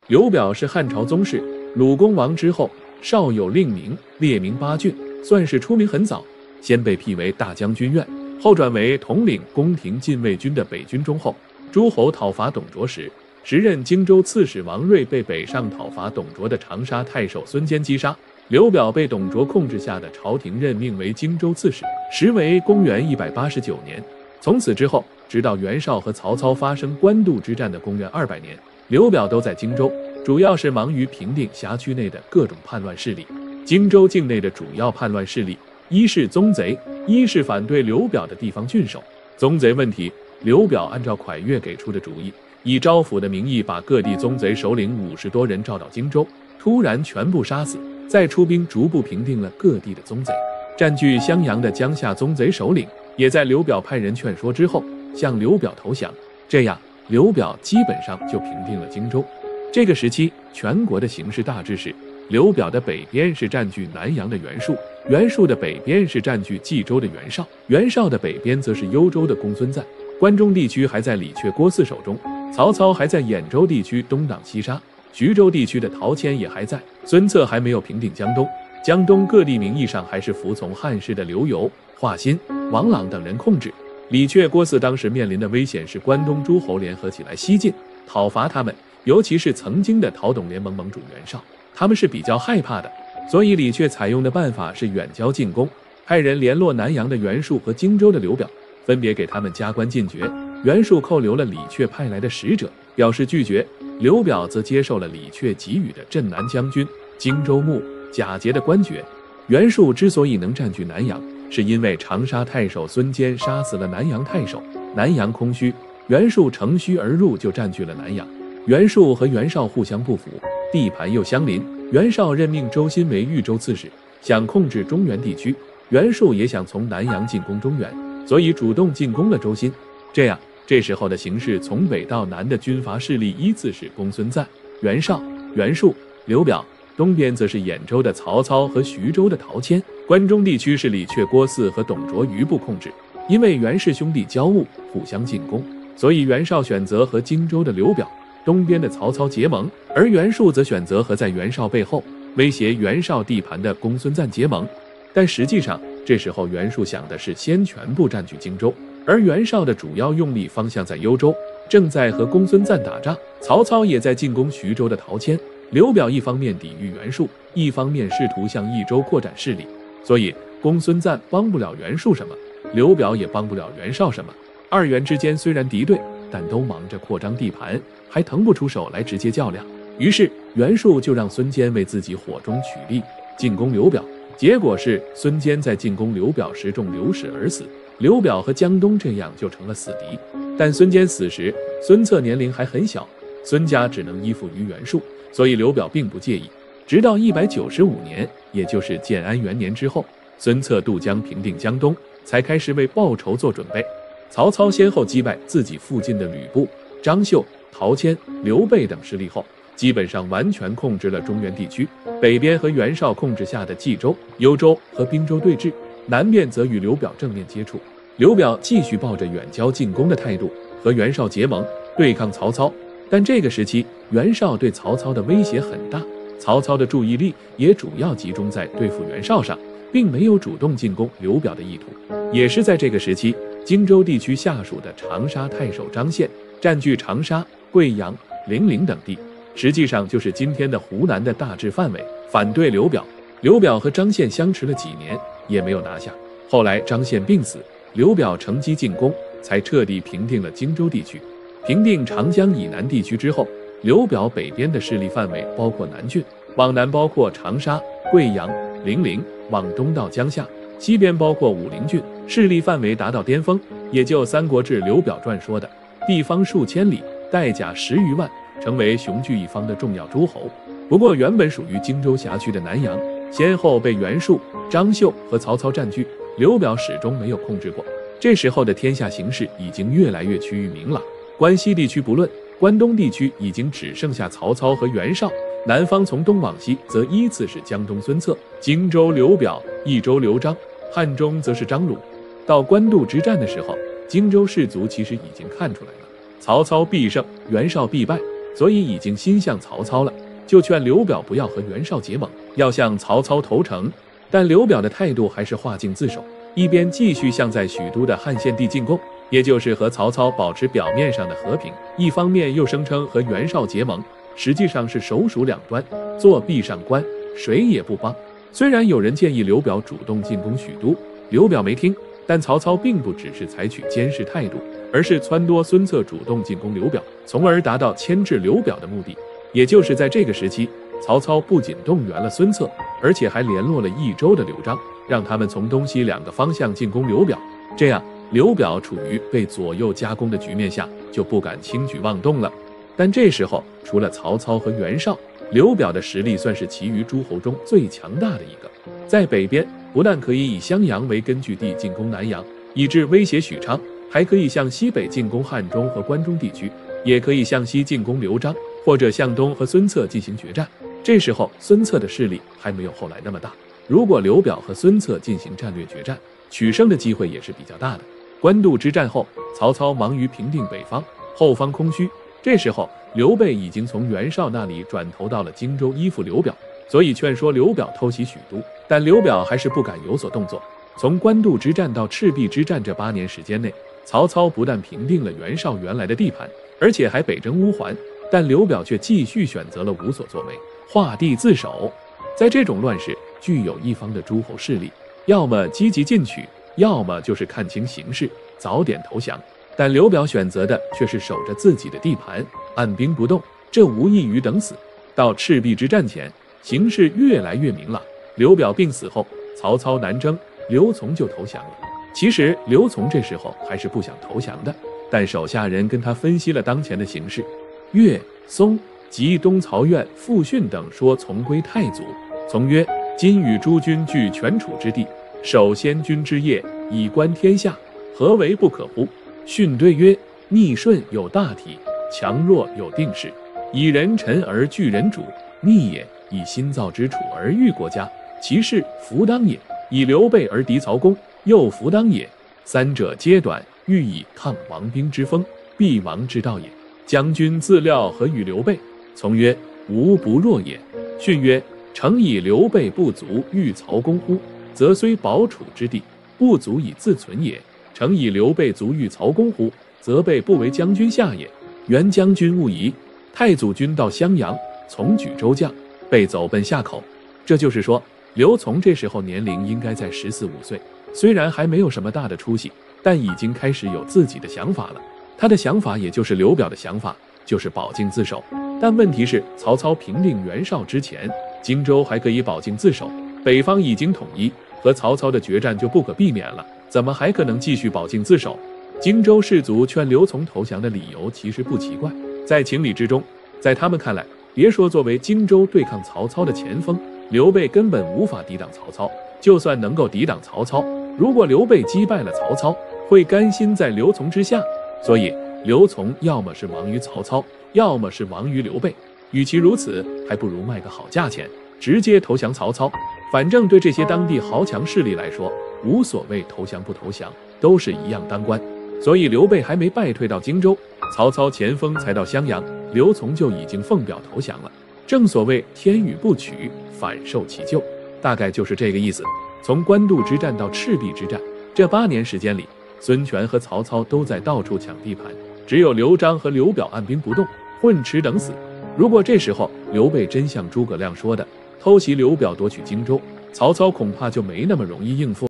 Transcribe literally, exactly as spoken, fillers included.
刘表是汉朝宗室，鲁公亡之后，少有令名，列名八郡，算是出名很早。先被辟为大将军院，后转为统领宫廷禁卫军的北军中后。诸侯讨伐董卓时，时任荆州刺史王睿被北上讨伐董卓的长沙太守孙坚击杀。刘表被董卓控制下的朝廷任命为荆州刺史，时为公元一百八十九年。从此之后，直到袁绍和曹操发生官渡之战的公元二百年，刘表都在荆州，主要是忙于平定辖区内的各种叛乱势力。荆州境内的主要叛乱势力，一是宗贼，一是反对刘表的地方郡守。宗贼问题，刘表按照蒯越给出的主意，以招抚的名义把各地宗贼首领五十多人召到荆州，突然全部杀死，再出兵逐步平定了各地的宗贼。占据襄阳的江夏宗贼首领，也在刘表派人劝说之后，向刘表投降。这样，刘表基本上就平定了荆州。这个时期，全国的形势大致是：刘表的北边是占据南阳的袁术，袁术的北边是占据冀州的袁绍，袁绍的北边则是幽州的公孙瓒。关中地区还在李傕郭汜手中，曹操还在兖州地区东挡西杀，徐州地区的陶谦也还在，孙策还没有平定江东。江东各地名义上还是服从汉室的刘繇、华歆、王朗等人控制。李傕郭汜当时面临的危险是关东诸侯联合起来西进讨伐他们，尤其是曾经的讨董联盟盟主袁绍，他们是比较害怕的。所以李傕采用的办法是远交近攻，派人联络南阳的袁术和荆州的刘表，分别给他们加官进爵。袁术扣留了李傕派来的使者，表示拒绝；刘表则接受了李傕给予的镇南将军、荆州牧、贾节的官爵。袁术之所以能占据南阳，是因为长沙太守孙坚杀死了南阳太守，南阳空虚，袁术乘虚而入，就占据了南阳。袁术和袁绍互相不服，地盘又相邻，袁绍任命周新为豫州刺史，想控制中原地区，袁术也想从南阳进攻中原，所以主动进攻了周新。这样，这时候的形势从北到南的军阀势力依次是公孙瓒、袁绍、袁术、刘表，东边则是兖州的曹操和徐州的陶谦，关中地区是李傕郭汜和董卓余部控制。因为袁氏兄弟交恶，互相进攻，所以袁绍选择和荆州的刘表、东边的曹操结盟，而袁术则选择和在袁绍背后威胁袁绍地盘的公孙瓒结盟。但实际上，这时候袁术想的是先全部占据荆州，而袁绍的主要用力方向在幽州，正在和公孙瓒打仗。曹操也在进攻徐州的陶谦。刘表一方面抵御袁术，一方面试图向益州扩展势力，所以公孙瓒帮不了袁术什么，刘表也帮不了袁绍什么。二袁之间虽然敌对，但都忙着扩张地盘，还腾不出手来直接较量。于是袁术就让孙坚为自己火中取栗，进攻刘表。结果是孙坚在进攻刘表时中流矢而死，刘表和江东这样就成了死敌。但孙坚死时，孙策年龄还很小，孙家只能依附于袁术，所以刘表并不介意。直到一百九十五年，也就是建安元年之后，孙策渡江平定江东，才开始为报仇做准备。曹操先后击败自己附近的吕布、张绣、陶谦、刘备等势力后，基本上完全控制了中原地区。北边和袁绍控制下的冀州、幽州和滨州对峙，南边则与刘表正面接触。刘表继续抱着远交近攻的态度和袁绍结盟，对抗曹操。但这个时期，袁绍对曹操的威胁很大，曹操的注意力也主要集中在对付袁绍上，并没有主动进攻刘表的意图。也是在这个时期，荆州地区下属的长沙太守张宪占据长沙、贵阳、零陵等地，实际上就是今天的湖南的大致范围，反对刘表。刘表和张宪相持了几年，也没有拿下。后来张宪病死，刘表乘机进攻，才彻底平定了荆州地区。平定长江以南地区之后，刘表北边的势力范围包括南郡，往南包括长沙、贵阳、零陵，往东到江夏，西边包括武陵郡，势力范围达到巅峰，也就《三国志·刘表传》说的地方数千里，带甲十余万，成为雄踞一方的重要诸侯。不过原本属于荆州辖区的南阳，先后被袁术、张绣和曹操占据，刘表始终没有控制过。这时候的天下形势已经越来越趋于明朗，关西地区不论，关东地区已经只剩下曹操和袁绍，南方从东往西则依次是江东孙策、荆州刘表、益州刘璋，汉中则是张鲁。到官渡之战的时候，荆州士卒其实已经看出来了，曹操必胜，袁绍必败， 所以已经心向曹操了，就劝刘表不要和袁绍结盟，要向曹操投诚。但刘表的态度还是画境自守，一边继续向在许都的汉献帝进贡，也就是和曹操保持表面上的和平，一方面又声称和袁绍结盟，实际上是首鼠两端，做壁上观，谁也不帮。虽然有人建议刘表主动进攻许都，刘表没听，但曹操并不只是采取监视态度，而是撺掇孙策主动进攻刘表，从而达到牵制刘表的目的。也就是在这个时期，曹操不仅动员了孙策，而且还联络了益州的刘璋，让他们从东西两个方向进攻刘表。这样，刘表处于被左右夹攻的局面下，就不敢轻举妄动了。但这时候，除了曹操和袁绍，刘表的实力算是其余诸侯中最强大的一个。在北边，不但可以以襄阳为根据地进攻南阳，以致威胁许昌，还可以向西北进攻汉中和关中地区，也可以向西进攻刘璋，或者向东和孙策进行决战。这时候，孙策的势力还没有后来那么大。如果刘表和孙策进行战略决战，取胜的机会也是比较大的。官渡之战后，曹操忙于平定北方，后方空虚。这时候，刘备已经从袁绍那里转投到了荆州依附刘表，所以劝说刘表偷袭许都，但刘表还是不敢有所动作。从官渡之战到赤壁之战这八年时间内，曹操不但平定了袁绍原来的地盘，而且还北征乌桓，但刘表却继续选择了无所作为，画地自守。在这种乱世，具有一方的诸侯势力，要么积极进取，要么就是看清形势，早点投降。但刘表选择的却是守着自己的地盘，按兵不动，这无异于等死。到赤壁之战前，形势越来越明朗。刘表病死后，曹操南征，刘琮就投降了。其实刘琮这时候还是不想投降的，但手下人跟他分析了当前的形势。岳、松及东曹院、傅训等说从归太祖。从曰：今与诸军据全楚之地，守先君之业，以观天下，何为不可乎？训对曰：逆顺有大体，强弱有定势，以人臣而据人主，逆也；以心造之楚而御国家，其势弗当也；以刘备而敌曹公，又弗当也。三者皆短，欲以抗王兵之锋，必亡之道也。将军自料何与刘备？从曰：吾不弱也。训曰：诚以刘备不足御曹公乎？则虽保楚之地，不足以自存也。诚以刘备足御曹公乎？则备不为将军下也。原将军勿疑。太祖军到襄阳，从举州将，备走奔夏口。这就是说，刘琮这时候年龄应该在十四五岁，虽然还没有什么大的出息，但已经开始有自己的想法了。他的想法也就是刘表的想法，就是保境自守。但问题是，曹操平定袁绍之前，荆州还可以保境自守，北方已经统一，和曹操的决战就不可避免了，怎么还可能继续保境自守？荆州士卒劝刘琮投降的理由其实不奇怪，在情理之中。在他们看来，别说作为荆州对抗曹操的前锋，刘备根本无法抵挡曹操，就算能够抵挡曹操，如果刘备击败了曹操，会甘心在刘琮之下？所以刘琮要么是亡于曹操，要么是亡于刘备。与其如此，还不如卖个好价钱，直接投降曹操。反正对这些当地豪强势力来说，无所谓投降不投降，都是一样当官。所以刘备还没败退到荆州，曹操前锋才到襄阳，刘琮就已经奉表投降了。正所谓天与不取，反受其咎，大概就是这个意思。从官渡之战到赤壁之战，这八年时间里，孙权和曹操都在到处抢地盘，只有刘璋和刘表按兵不动，混吃等死。如果这时候刘备真像诸葛亮说的偷袭刘表夺取荆州，曹操恐怕就没那么容易应付。